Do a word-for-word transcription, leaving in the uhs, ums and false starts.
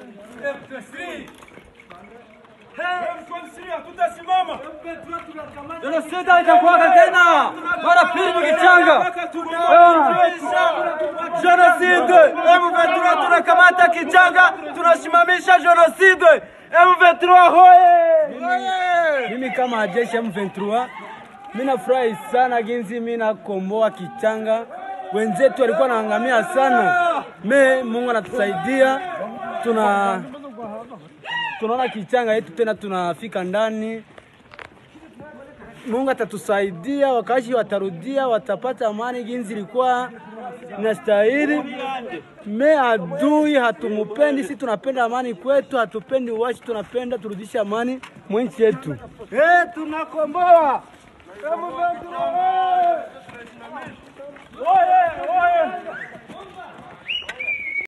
Genocide itakuwa tena mara pili Kichanga. Genocide M vingt-trois tunakamata Kichanga, tunasimamisha genocide M vingt-trois hoye. Mimi kama jeshi M vingt-trois mimi nafurahi sana ginzi mimi nakomboa Kichanga. Wenzetu walikuwa wanaangamia sana. Me Mungu anatusaidia. Tuna tunaona Kichanga yetu tena tunafika ndani. Mungu atatusaidia, wakazi watarudia, watapata amani ginzi ilikuwa inastahili. Me adui hatumupendi, sisi tunapenda amani kwetu, hatupendi uwashi, tunapenda turudishe amani mwinchi yetu. Eh, tunakomboa. Oye, oye.